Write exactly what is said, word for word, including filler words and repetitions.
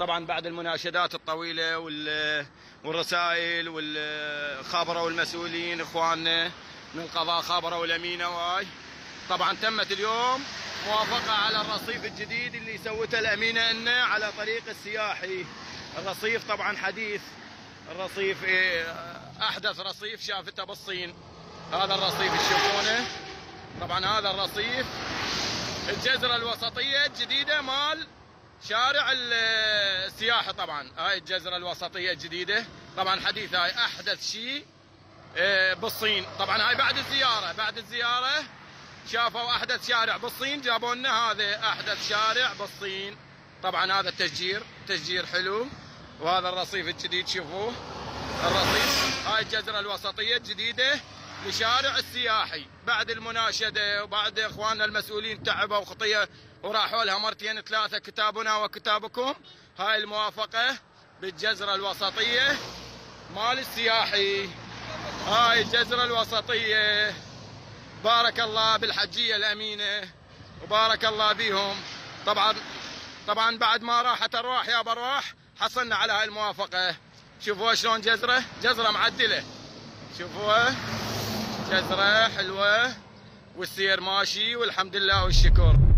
طبعا بعد المناشدات الطويله والرسائل والخابروا المسؤولين اخواننا من القضاء، خابروا الامينه واي. طبعا تمت اليوم موافقه على الرصيف الجديد اللي سوته الامينه لنا على طريق السياحي. الرصيف طبعا حديث، الرصيف إيه احدث رصيف شافته بالصين. هذا الرصيف تشوفونه، طبعا هذا الرصيف الجزرة الوسطية الجديدة مال شارع السياحي. طبعا هاي الجزرة الوسطية الجديدة طبعا حديث، هاي احدث شيء بالصين. طبعا هاي بعد الزيارة، بعد الزيارة شافوا احدث شارع بالصين، جابوا لنا هذا احدث شارع بالصين. طبعا هذا التشجير، تشجير حلو. وهذا الرصيف الجديد شوفوه، الرصيف هاي الجزرة الوسطية الجديدة لشارع السياحي. بعد المناشدة وبعد اخواننا المسؤولين تعبوا وخطية وراحوا لها مرتين ثلاثة، كتابنا وكتابكم، هاي الموافقة بالجزرة الوسطية مال السياحي. هاي الجزرة الوسطية، بارك الله بالحجية الأمينة وبارك الله بيهم. طبعا طبعا بعد ما راحت الارواح يا برواح حصلنا على هاي الموافقة. شوفوها شلون جزرة، جزرة معدلة، شوفوها جزرة حلوة والسير ماشي والحمد لله والشكر.